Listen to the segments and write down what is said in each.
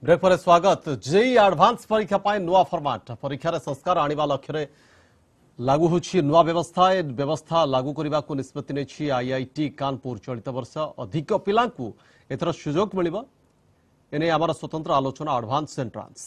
Break पर स्वागत। JEE advance परीक्षा पाए नुआ फॉर्मेट परीक्षा संस्कार आनिबा लक्ष्य लागू होछि नुआ व्यवस्था। व्यवस्था लागू करने को निष्पत्ति नेछि आईआईटी कानपुर। चलित वर्ष अधिक पिलांकु एथर सुजोग मिलिबो एने आमर स्वतंत्र आलोचना एडवांस एंट्रांस।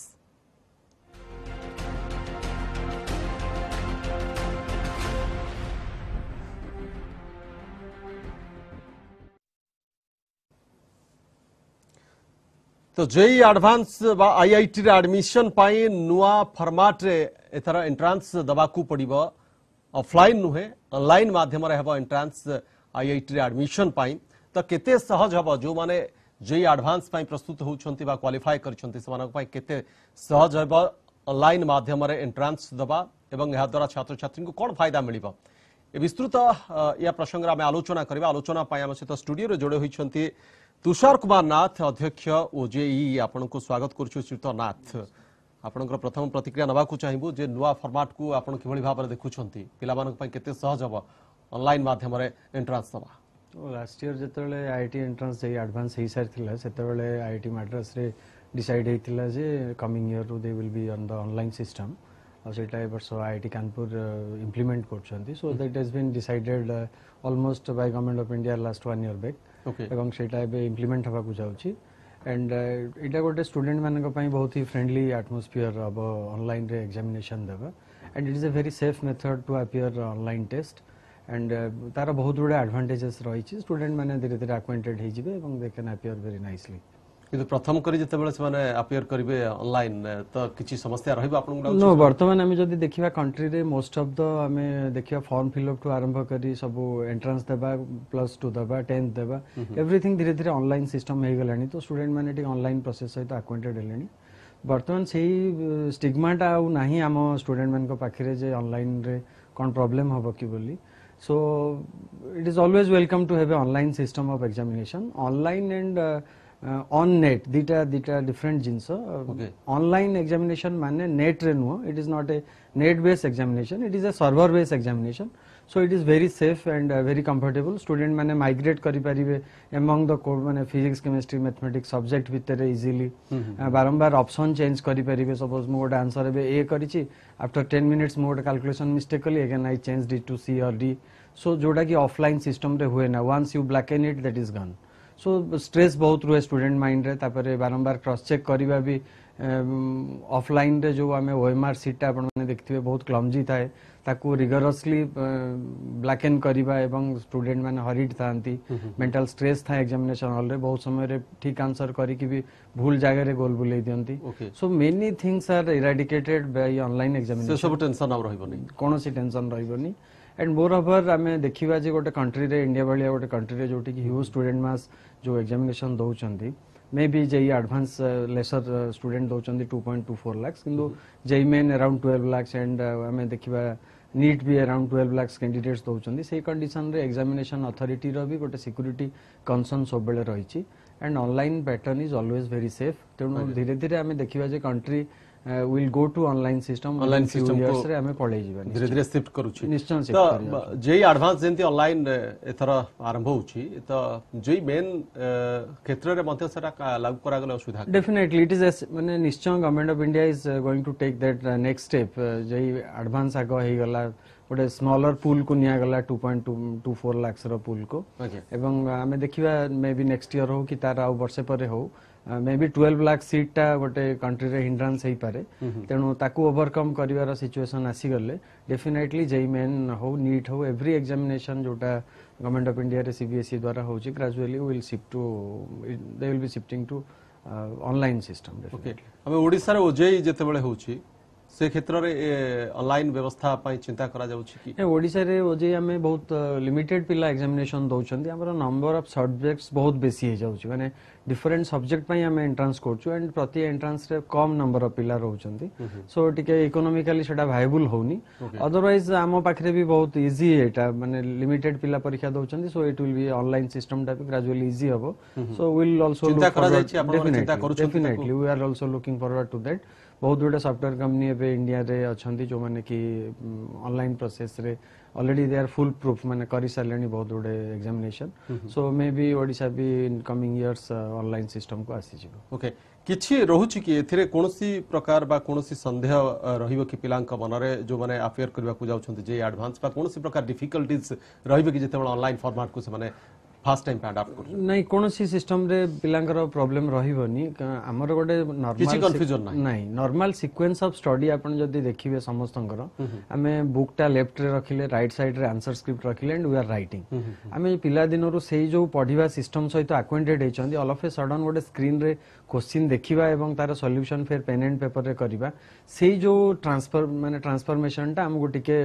तो जेई एडवांस आईआईटी रे एडमिशन पाई नुआ फॉर्मेट रे एथर एंट्रांस दबाकू पड़िबो। ऑफलाइन नुहे ऑनलाइन माध्यम रे हेबो एंट्रांस आईआईटी रे एडमिशन पाई। तो केते सहज हेबो जो माने जेई एडवांस पाई प्रस्तुत होउछंती बा क्वालिफाई करछंती सेमानक पाई केते सहज हेबो ऑनलाइन माध्यम रे एंट्रांस दबा एवं या द्वारा छात्र छात्री को कोन फायदा मिलिबो ए विस्तृत या प्रसंग रे आलोचना करबा। आलोचना पाई हम सहित स्टूडियो रे जोड़े होइछंती तुषार कुमार नाथ अध्यक्ष ओजेई। आपण को स्वागत करछु श्रीत नाथ। आपनकर प्रथम प्रतिक्रिया नबाकू चाहिबो जे नुआ फॉर्मेट को आपण किभଳି भाबरे देखुछंती पिला मानक पय केते सहज हबो ऑनलाइन माध्यम रे एंट्रांस दबा। लास्ट ईयर जेतेबेले आईआईटी एंट्रांस जे एडवांस हेई सारथिला सेतेबेले आईआईटी मैड्रास रे डिसाइड हेतिला जे coming year they will be on the online system और सेटा ए वर्ष आईआईटी कानपुर इंप्लीमेंट करछंती। So that has been decided almost by government of India last 1 year back एवं सेटा ए इंप्लीमेंट हबा को जाउची। एंड इटा गोटे स्टूडेंट मानक पई बहुत ही फ्रेंडली एटमॉस्फियर अब ऑनलाइन रे एग्जामिनेशन देबा। And it is a very safe method to appear online test. And तार बहुत गुडे एडवांटेजेस रही। स्टूडेंट माने धीरे धीरे अक्वाइंटेड हो जिवे एवं they can appear very nicely. किंतु प्रथम करी जते बेले से माने अपीयर करिवे ऑनलाइन तो किछि समस्या रहबा आपन गुडा नो वर्तमान हम जदी देखिबा कंट्री रे मोस्ट ऑफ द हमें देखिबा फॉर्म फिल अप टू आरंभ करी सब एंट्रेंस देबा +2 देबा 10th देबा एवरीथिंग धीरे धीरे ऑनलाइन सिस्टम हे गलानी। तो स्टूडेंट माने टी ऑनलाइन प्रोसेस सहित अक्वाइंटेड हेलेनी। वर्तमान सेही स्टिग्माटा आ नाही हम स्टूडेंट मान को पाखरे जे ऑनलाइन रे कोन प्रॉब्लम हबो की बोली। So it is always welcome to have a online system of examination. Online and on net dita different jinsa. Online examination mane net re no, it is not a net based examination, it is a server based examination. So it is very safe and very comfortable. Student mane migrate kari paribe among the core mane physics chemistry mathematics subject vitare easily barambar option change kari paribe। suppose mo gote answer ebe a karichi after 10 minutes mo gote calculation mistakenly again I changed it to C or D। so जोटा कि offline system रे हुए ना, once you blacken it that is gone। So stress बहुत रुए student mind रे। तापरे बारंबार क्रॉस चेक करबा भी ऑफलाइन रे जो हमें ओएमआर सीट आपण माने देखथिबे बहुत क्लमजी थाए ताकू रिगरसली ब्लैकन करबा एवं स्टूडेंट माने हरिड थांती मेंटल स्ट्रेस था एग्जामिनेशन हॉल रे बहुत समय रे ठीक आंसर करी कि भी भूल जगह रे गोल बुलाई दियंती। So many things are eradicated by online examination. सब टेंशन अब रहबनी, कोनोसी टेंशन रहबनी। एंड मोर ओवर आमे देखिबा जे गोटे कंट्री रे इंडिया वाली गोटे कंट्री रे जोटी कि ह्यूज स्टूडेंट मास जो एग्जामिनेशन दउचंती maybe JEE advance lesser student दउचंती 2.24 लाख किंतु JEE main around 12 lakh and आमे देखिबा नीट भी अराउंड 12 लाख कैंडिडेट्स दउचंती। सेही कंडीशन रे एग्जामिनेशन अथॉरिटी रो भी गोटे सिक्योरिटी कंसर्न सब बेले रहिछि। And online pattern is always very safe. तेणु धीरे धीरे आमे देखिबा जे country will go to online system online system years रे हमें पढ़े जीवा धीरे धीरे शिफ्ट करूची। निश्चय शिफ्ट तो जेई एडवांस जेंती ऑनलाइन एथर आरंभ होची तो जेई मेन क्षेत्र रे मध्ये सेटा लागू करा गेल असुविधा डेफिनेटली इट इज माने निश्चय government of India is going to take that next step. JEE advance आगो हे गला गोटे स्मॉलर पूल को निया गला 2.24 लाख रो पूल को एवं हमें देखिबा मे बी नेक्स्ट ईयर हो कि तार आ वर्षे परे हो मे बी 12 लाख सीट टा गोटे कंट्री रे हिंड्रांस हे पारे। तेणु ताकू ओवरकम करिवार सिचुएशन आसी गले डेफिनेटली जेई मेन हो नीट हो एवरी एग्जामिनेशन जोटा गवर्नमेंट ऑफ इंडिया रे सीबीएसई द्वारा होची gradually will shift to they will be shifting to online system. Okay हमें ओडिसा रे ओजेई जते बेले होची से क्षेत्र रे ऑनलाइन व्यवस्था पाई चिंता करा जाउची कि ओडिसा रे ओजेई हमें बहुत लिमिटेड पिला एग्जामिनेशन दउचंती। हमर नंबर ऑफ सब्जेक्ट्स बहुत बेसी हे जाउची माने डिफरेंट सब्जेक्ट पाई हमें एंट्रेंस करछु एंड प्रति एंट्रेंस रे कम नंबर ऑफ पिला रहउचंती। सो टिके इकोनॉमिकली सेटा वायबल होनी। अदरवाइज आमो पाखरे भी बहुत इजी एटा माने लिमिटेड पिला परीक्षा दउचंती। So it will be online system टा ग्रेजुअली इजी हबो। सो विल आल्सो चिंता करा जायछि आपण चिंता करूछु definitely we are also looking forward to that. बहुत गुड़े सॉफ्टवेयर कंपनी एबे इंडिया रे अछंती जो माने कि ऑनलाइन प्रोसेस रे already they are foolproof माने करि सारलेनी बहुत गुड़े examination so maybe Odisha भी in coming years online system को आसी जिवो ओके किछि रहुछि कि एथिरे कोनोसी प्रकार बा कोनोसी संदेह रहिबो कि पिलांक मनरे जो माने अफेयर करबा को जाउछन्ति जे एडवांस बा कोनोसी प्रकार डिफिकल्टीज रहिबो कि जेते ऑनलाइन फॉर्मेट को से माने फास्ट टाइम पे अडॉप्ट कर नहीं कोनोसी सिस्टम रे पिलांकर प्रॉब्लम रहिबोनी हमर गोटे किछि कंफ्यूजन नॉर्मल नहीं नॉर्मल सीक्वेंस ऑफ स्टडी आपण जदी देखिबे समस्तंकर हमें बुकटा लेफ्ट रे रखिले राइट साइड रे आंसर स्क्रिप्ट रखिले एंड वी आर राइटिंग हमें पिला दिनरु सेही जो पढिबा सिस्टम सहित अक्वेंटेड हेचंदी ऑल ऑफ ए सडन गोटे स्क्रीन रे क्वेश्चन देखिबा एवं तार सॉल्यूशन फिर पेन एंड पेपर रे करिबा सेही जो ट्रांसफर माने ट्रांसफॉर्मेशन टा हमको टिके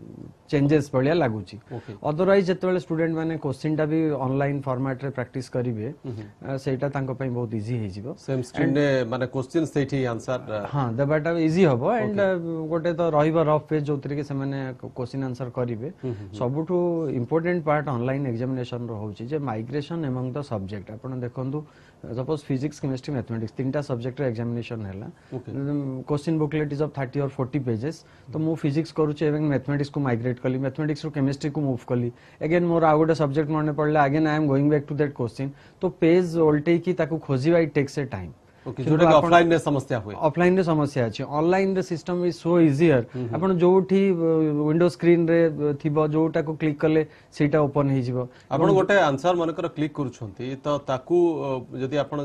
चेंजेस पड़िया लागुची अदरवाइज जेतेबेले स्टूडेंट माने क्वेश्चन टा भी ऑनलाइन फॉर्मेट रे प्रैक्टिस करिवे सेटा तांको पई बहुत इजी हे जिवो सेम स्क्रीन रे माने क्वेश्चन सेठी आंसर हां देबाटा इजी हबो एंड गोटे तो रहिबो रफ पेज जोतरी के से माने क्वेश्चन आंसर करिवे सबुठु इंपोर्टेंट पार्ट ऑनलाइन एग्जामिनेशन रो होची जे माइग्रेशन एमंग द सब्जेक्ट आपण देखंतु सपोज फिजिक्स केमिस्ट्री मैथमेटिक्स तीनटा सब्जेक्ट रे एग्जामिनेशन हैला क्वेश्चन बुकलेट इज ऑफ 30 और 40 पेजेस तो मु फिजिक्स करूचे एवं मैथमेटिक्स को माइग्रेट कली मैथमेटिक्स रो केमिस्ट्री को मूव कली अगेन मोर आ गोटे सब्जेक्ट मने पड़ला again I am going back to that question तो पेज उल्टे की ताको खोजिबा it takes a time okay जोटा ऑफलाइन रे समस्या हुए ऑफलाइन रे समस्या अछि ऑनलाइन रे सिस्टम इज सो इजियर आपण जोठी विंडो स्क्रीन रे थिबो जोटा को क्लिक करले सेटा ओपन हे जिवो आपण गोटे आंसर मनकर क्लिक करूछंती तो ताकू जदी आपण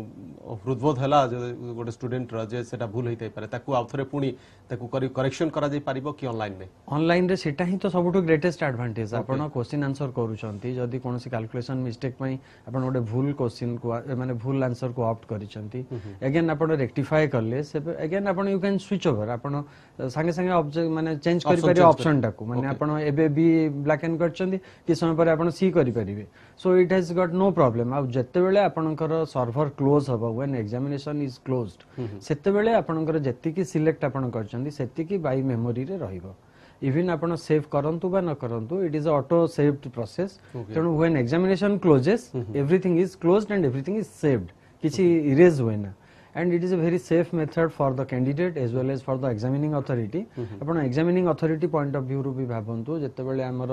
हृदबोध हला गोटे स्टूडेंट र जे सेटा भूल हेतै पारे ताकू आउथरे पुनी ताकू करेक्शन करा जाय पारिबो कि ऑनलाइन रे सेटा ही तो सबुठु ग्रेटेस्ट एडवांटेज आपण क्वेश्चन आंसर करूछंती जदी कोनोसी कैलकुलेशन मिस्टेक पई आपण गोटे भूल क्वेश्चन को माने भूल आंसर को ऑप्ट करिसंती अगेन आपण रेक्टिफाई करले से अगेन आपण यू कैन स्विच ओवर आपण संगे संगे ऑब्जेक्ट माने चेंज करि पारे ऑप्शन टाको माने आपण एबे भी ब्लैक एंड करचंदी कि समय पर आपण सी करि परिबे so it has got no problem आ जत्ते बेले आपनकर सर्वर क्लोज हबो व्हेन एग्जामिनेशन इज क्लोज्ड सेत्ते बेले आपनकर जत्ती की सिलेक्ट आपण करचंदी सेत्ती की बाय मेमोरी रे रहिबो इवन आपण सेव करंतु बा न करंतु it is auto saved process तेणु when examination closes everything is closed and everything is saved किछि इरेज होय ना and it is a very safe method for the candidate as well as for the examining authority आपण examining authority point of view रू भी भाबंतु जत्ते बेले हमर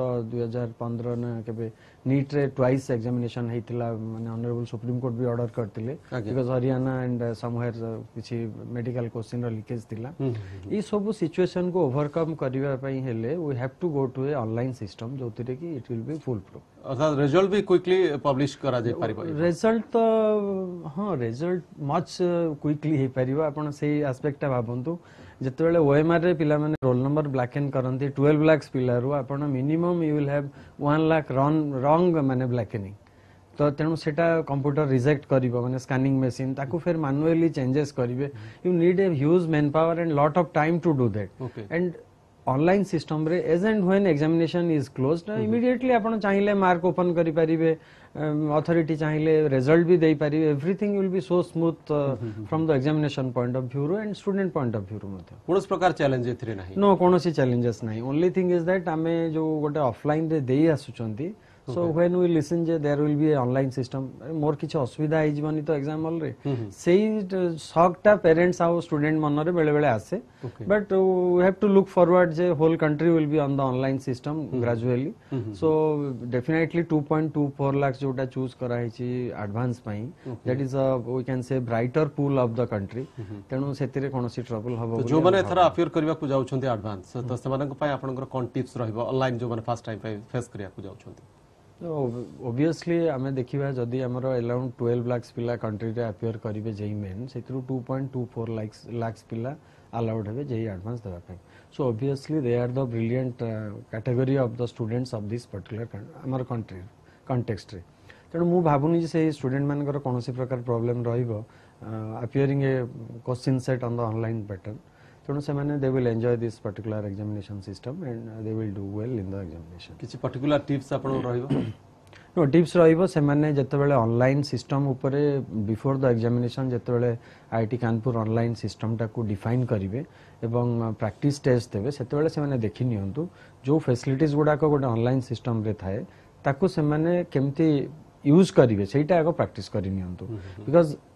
2015 न केबे नीट रे ट्वाइस एग्जामिनेशन हेतिला माने ऑनरेबल सुप्रीम कोर्ट भी ऑर्डर करतिले बिकॉज़ हरियाणा एंड समवेयर किछि मेडिकल क्वेश्चन रो लीकेज थिला ई सब सिचुएशन को ओवरकम करिवा पई हेले we have to go to a online system जोतिरे कि it will be foolproof अर्थात रिजल्ट भी क्विकली पब्लिश करा जाय पारिबो रिजल्ट तो हां रिजल्ट मच क्विकली हे परिबा आपण सेही एस्पेक्ट भाबंतु जते बेले ओएमआर रे पिला माने रोल नंबर ब्लैक एंड करंती 12 लाख पिला रो आपण minimum you will have 1 lakh wrong माने ब्लैकनिंग तो तेणु सेटा कंप्यूटर रिजेक्ट करिवो माने स्कैनिंग मशीन ताकू फिर मैनुअली चेंजेस करिवे you need a huge manpower and lot of time to do that and online system रे as and when examination is closed immediately आपण चाहिले मार्क ओपन करि परिबे authority चाहिले रिजल्ट भी दे पारिबे everything will be so smooth from the examination point of view and student point of view मते कोनोस प्रकार चैलेंज एथिरे नाही नो कोनोसी चैलेंजेस नाही ओनली थिंग इज दैट हमें जो गोटे ऑफलाइन रे देई आसुचंती so when we listen je there will be a online system more kichhi asubidha hei jibani to exam hall re sei shock ta parents how student मन रे बेले बेले आसे but we have to look forward je whole country will be on the online system gradually so definitely 2.24 lakhs जोटा choose करा हेची advance पई that is a we can say brighter pool of the country तेनु सेतिरे कोनोसी trouble हबो जो माने थरा अफेयर करबा को जाउ छथि एडवांस तो सेमानक पई आपनकर कोन टिप्स रहबो ऑनलाइन जो माने फर्स्ट टाइम फेस करिया को जाउ छथि obviously आमे देखिबा जदी हमर अराउंड 12 लाख पिला कंट्री रे अपियर करिवे जेई मेन सेतिरु 2.24 लाख पिला अलाउड हेबे जेई एडवांस देबा पई सो obviously they are the brilliant category of the students of this particular हमर कंट्री कॉन्टेक्स्ट रे तेणु मु भाबुनी जे से स्टूडेंट मानकर कोनोसी प्रकार प्रॉब्लम रहिबो appearing a question set on the online pattern तेणु से माने they will enjoy this particular examination system and they will do well in the examination किछि पर्टिकुलर टिप्स आपण रहिबो नो टिप्स रहिबो से माने जते बेले ऑनलाइन सिस्टम ऊपर बिफोर द एग्जामिनेशन जते बेले आईटी कानपुर ऑनलाइन सिस्टम टा को डिफाइन करिवे एवं प्रैक्टिस टेस्ट देबे सेते बेले से माने देखि नियंतु जो फैसिलिटीज गुडा को गोटे ऑनलाइन सिस्टम रे थाए ताको से माने केमती यूज करिवे सेटा एगो प्रैक्टिस करि नियंतु because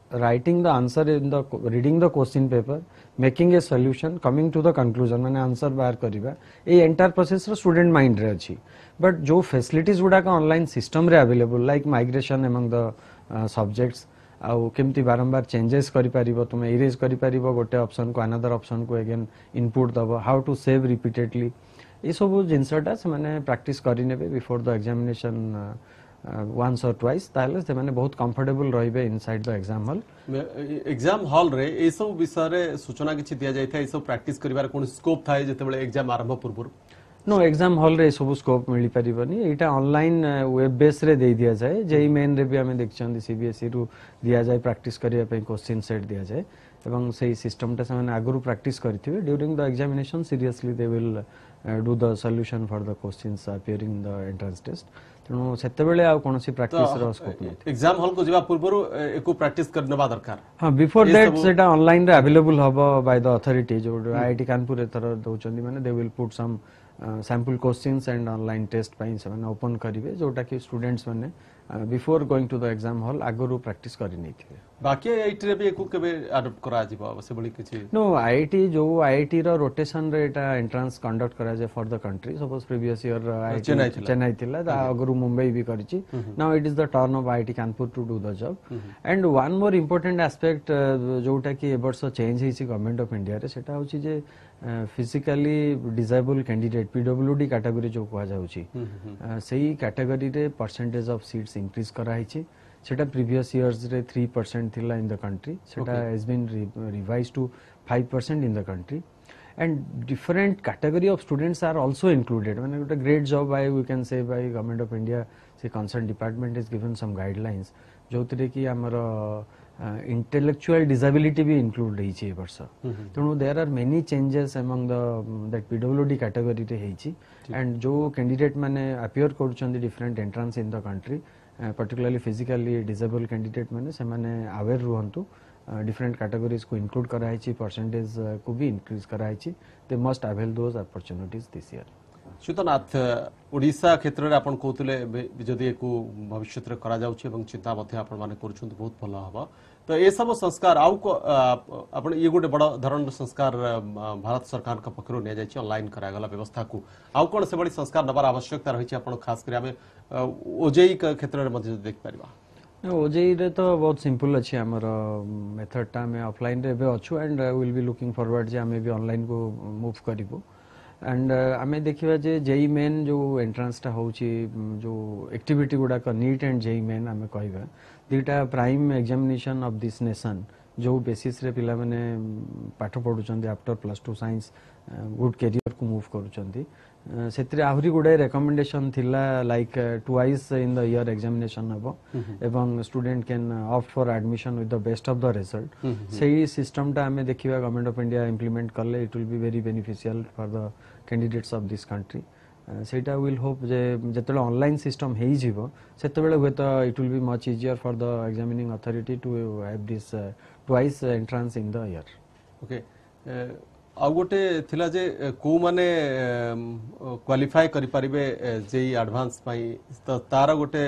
writing the answer in the reading the question paper, making a solution, coming to the conclusion माने आंसर बाहर करिबा ए एंटायर प्रोसेस रो स्टूडेंट माइंड रे अछि बट जो फैसिलिटीज गुडा का ऑनलाइन सिस्टम रे available like migration among the subjects आउ केमती बारंबार चेंजेस करि परिबो तुमे इरेज करि परिबो गोटे ऑप्शन को अनदर ऑप्शन को अगेन इनपुट दबो हाउ टू सेव रिपीटेडली ये सब जिनसटा से माने प्रैक्टिस करि नेबे before the examination once or twice ताले से माने बहुत कंफर्टेबल रहिबे inside the exam hall exam hall रे ए सब विषय रे सूचना किछि दिया जाय था ए सब प्रैक्टिस करिवार कोन स्कोप थाए जते बेले एग्जाम आरंभ पूर्व नो एग्जाम हॉल रे सब स्कोप मिली परिबनी एटा ऑनलाइन वेब बेस रे दे दिया जाए जेई मेन रे भी हमें देखछन सीबीएसई रु दिया जाए प्रैक्टिस करिया पे क्वेश्चन सेट दिया जाए एवं सही सिस्टम ता से आगुरु प्रैक्टिस करथिबे during the examination seriously they will do the solution for the questions appearing in the entrance test तेणु सेते बेले आ कोनसी प्रैक्टिस रो स्कोप नै एग्जाम हॉल को जेबा पूर्व एको प्रैक्टिस करनबा दरकार हां बिफोर दैट सेटा ऑनलाइन रे अवेलेबल हबो बाय द अथॉरिटी जो आईआईटी कानपुर एतर दउचंदी माने they will put some sample questions and online test पाई से माने ओपन करिवे जोटा कि स्टूडेंट्स माने before going to the exam hall आगुरु प्रैक्टिस करि नै थिबे बाकी आईआईटी रे भी एको केबे अडॉप्ट करा जिवो से बली किछि नो आईआईटी जो आईआईटी रो रोटेशन रे एटा एंट्रेंस कंडक्ट करा जे for the country suppose previous year IIT Chennai थिला आगुरु मुंबई भी करिछि now it is the turn of IIT Kanpur to do the job and one more important aspect जोटा कि ए वर्ष चेंज हेछि गवर्नमेंट ऑफ इंडिया रे सेटा होछि जे physically disable candidate PWD category जो कहा जाउछि सेही कैटेगरी रे परसेंटेज ऑफ सीट्स इंक्रीज करा हेछि सेटा प्रीवियस इयर्स रे 3% थिला इन द कंट्री सेटा has been revised to 5% in the country and different category of students are also included when a great job by we can say by government of India say concerned department is given some guidelines जोतरे कि हमर intellectual disability भी include रही छे वर्ष तेणु there are many changes among the that PWD category रे हेछि and जो candidate माने appear करूछन different entrance in the country particularly physically disabled candidate माने से माने aware रुहंतु different categories को include कराइछि percentage को भी increase कराइछि they must avail those opportunities this year च्युतनाथ Odisha क्षेत्र रे आपण कहतले जदि एको भविष्य रे करा जाउछि एवं चिंता मध्ये आपण माने करूछन बहुत भलो हबो तो ए सब संस्कार आउ को आपण ये गोटे बड़ धरण संस्कार भारत सरकार का पक्षरु ने जाय छि ऑनलाइन करा गला व्यवस्था को आउ कोन से बड़ी संस्कार नबार आवश्यकता रही छि आपण खास करे हमें ओजेई का क्षेत्र रे मध्ये देख परिबा ओजेई रे तो बहुत सिंपल अछि हमर मेथड टा में ऑफलाइन रे बे अछु and will be looking forward जे हमें भी ऑनलाइन को मूव करिवो एंड आमे देखिबा जे जेई मेन जो एंट्रेंस टा होउची जो एक्टिविटी गुडा का नीट एंड जेई मेन आमे कहबा दीटा prime examination of this nation जो बेसिस रे पिला माने पाठ पढुचंदी आफ्टर +2 साइंस गुड करियर को मूव करूचंदी सेत्रे आहुरी गुडे रिकमेंडेशन थिला like twice in the year examination हबो एवं student can opt for admission with the best of the result सेही सिस्टम टा हमें देखिबा गवर्नमेंट ऑफ इंडिया इंप्लीमेंट करले it will be very beneficial for the candidates of this country सेटा will hope जे जतले ऑनलाइन सिस्टम हेई जीवो सेतबेले होय तो it will be much easier for the examining authority to have this twice entrance in the year okay आ गोटे थिला जे को माने क्वालिफाई करि परिबे जेई एडवांस पई त तार गोटे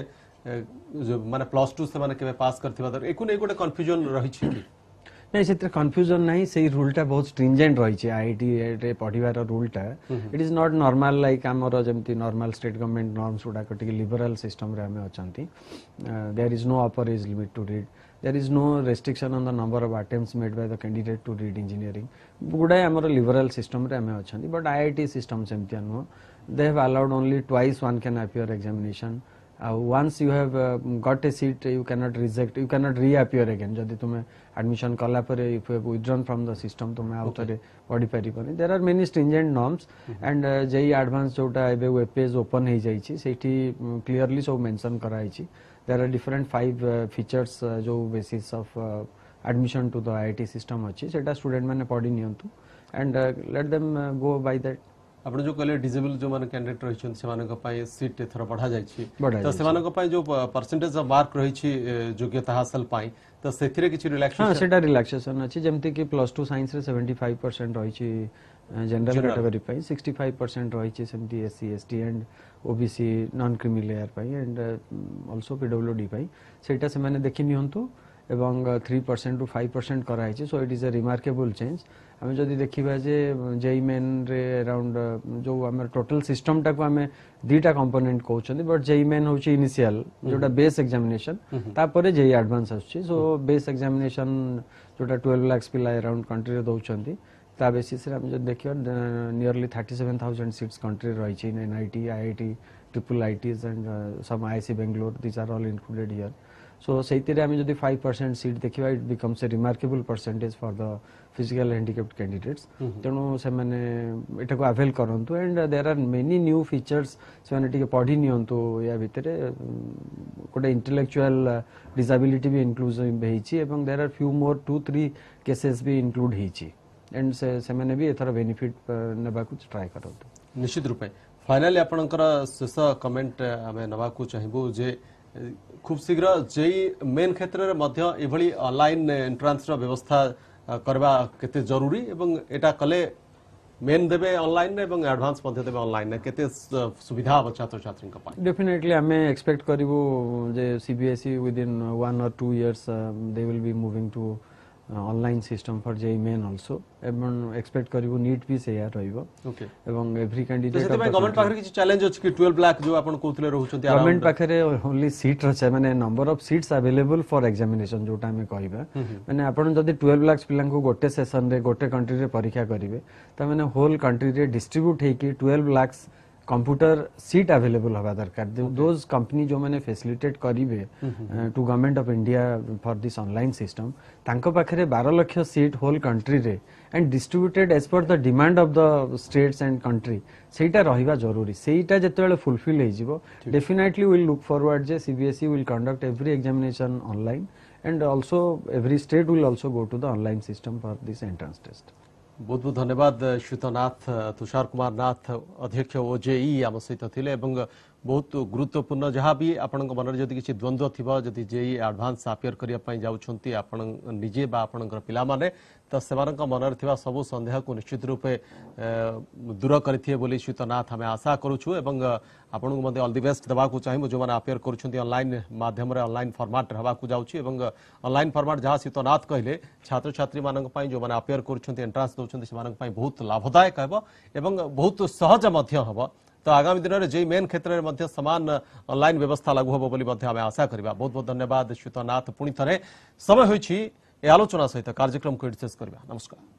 जो माने +2 से माने केबे पास करथिबा त एको नै गोटे कंफ्यूजन रही छी कि नहीं से कंफ्यूजन नहीं सही रूल टा बहुत स्ट्रिंजेंट रही छे आईआईटी रे पढिवार रूल टा it is not normal like हमर जेमती नॉर्मल स्टेट गवर्नमेंट नॉर्म्स उडा कटिक लिबरल सिस्टम रे हमें अचंती there is no upper age limit to read there is no restriction on the number of attempts made by the candidate to read engineering गुडाय हमर लिबरल सिस्टम रे हमें अछंती बट आईआईटी सिस्टम सेमतिया no they have allowed only twice one can appear examination once you have got a seat you cannot reject you cannot reappear again जदि तुमे admission कला पर if you have withdrawn from the system तुमे आउतरे पढि परिबनी there are many stringent norms and JEE Advanced जोटा एबे वेब पेज ओपन हे जाई छी सेठी क्लियरली सब मेंशन कराई छी there are different 5 features जो basis of admission to the IIT system अछि सेटा स्टूडेंट माने पढि नियंतु and let them go by that आपण जो कहले डिसेबल जो माने कैंडिडेट रही छन से माने को पाए सीट थोड़ा बढ़ा जाय छी तो से माने को पाए जो परसेंटेज ऑफ मार्क रही छी योग्यता हासिल पाई तो सेथिरे किछि रिलैक्सेशन हां सेटा रिलैक्सेशन अछि जेमति कि +2 साइंस रे 75% रही छी जनरल कैटेगरी पाई 65% रही छी सेमति SC ST and OBC non creamy layer पाई एंड आल्सो पीडब्ल्यूडी पाई सेटा से माने देखि नियंतु एवं 3% टू 5% कराई so it is a remarkable change आम जदि देखा जे जेई मेन रे अराउंड जो आम टोटल सिस्टम टाक आम दीटा कंपोनेंट कहते बट जेई मेन हूँ इनिशियल जोटा बेस एग्जामिनेशन तापर जेई एडवांस आसुची सो बेस एग्जामिनेशन जोटा 12 लाख पिला अराउंड कंट्री रे दउचंती ता बेसिस रे हम जब देखियो नियरली 37,000 सीट्स कंट्री रही in NIT IIT triple ITs and some IISc Bangalore these are all included here so से आम जब 5% सीट देखा it becomes a remarkable percentage for the physical handicapped candidates तेणु से मैंने को अवेल करंतु and there are many new features से पढ़ी नियंतु या भितर गोटे इंटेलेक्चुअल डिसेबिलिटी भी इंक्लूसिव होईची एवं there are few more 2-3 cases भी इंक्लूड होईची एंड से मैंने भी एथर बेनिफिट नेबा को ट्राई करंतु निश्चित रूपे फाइनली आपनकर शेष कमेंट आमे नबा को चाहिबो जे खूब शीघ्र जेई मेन क्षेत्र में मध्य एभली ऑनलाइन एंट्रांस व्यवस्था करबा केते जरूरी एवं एटा कले मेन देबे ऑनलाइन एवं एडवांस मध्य देबे ऑनलाइन केते सुविधा छात्र छात्री का पाई डेफिनेटली हमें एक्सपेक्ट करिवो जे CBSE within 1 or 2 years they will be moving to online system for JEE Main also एवं एक्सपेक्ट करिवो नीट भी से यार रहइबो ओके एवं एवरी कैंडिडेट तो सेते गवर्नमेंट पाखरे किछ चैलेंज अछि कि 12 लाख जो आपण कोथले रहउछंती गवर्नमेंट पाखरे ओनली सीट रचे माने number of seats available for examination जोटा हमें कहबा माने आपण जदी 12 लाख पिलां को गोटे सेशन रे गोटे कंट्री रे परीक्षा करिवे त माने होल कंट्री रे डिस्ट्रीब्यूट हे कि 12 लाख कंप्यूटर सीट अवेलेबल हवा दरकार दोज कंपनी जो मैंने फैसिलिटेट करिवे to government of India for this online system तांको पाखरे 12 लाख सीट होल कंट्री रे and distributed as per the demand of the states and country सेटा रहिबा जरूरी सेटा जेतेबेले फुलफिल हे जिवो डेफिनेटली विल लुक फॉरवर्ड जे CBSE will conduct every examination online and also every state will also go to the online system for this entrance test बहुत बहुत धन्यवाद श्रीतनाथ तुषार कुमार नाथ अध्यक्ष ओजेई आम सहित थिले एवं बहुत गुरुत्वपूर्ण जहाँ भी आपण मन में किसी द्वंद्व थी जदि जेई एडवांस अपियर करने जाऊँगी आपण निजे बा आपणकर पिला माने तो से मन में सबू संदेह को निश्चित रूपे दूर करेंगे बोली श्रीतनाथ आम आशा करुचु एवं आपण को ऑल द बेस्ट देवा चाहिए जो मैंने अपियर करुँच माध्यम ऑनलाइन फॉर्मेट रहा जाऊँगी ऑनलाइन फॉर्मेट जहाँ श्रीतनाथ कहले छात्र छात्री मानी जो मैंने अपियर करुँच एंट्रांस दौरान से बहुत लाभदायक है बहुत सहज हम तो आगामी दिन में जेई मेन क्षेत्र में समान ऑनलाइन व्यवस्था लागू होबो बोली आम आशा करबा बहुत बहुत धन्यवाद श्रीतनाथ पुणी थे समय होइछि ए आलोचना सहित कार्यक्रम को शेष करबा नमस्कार।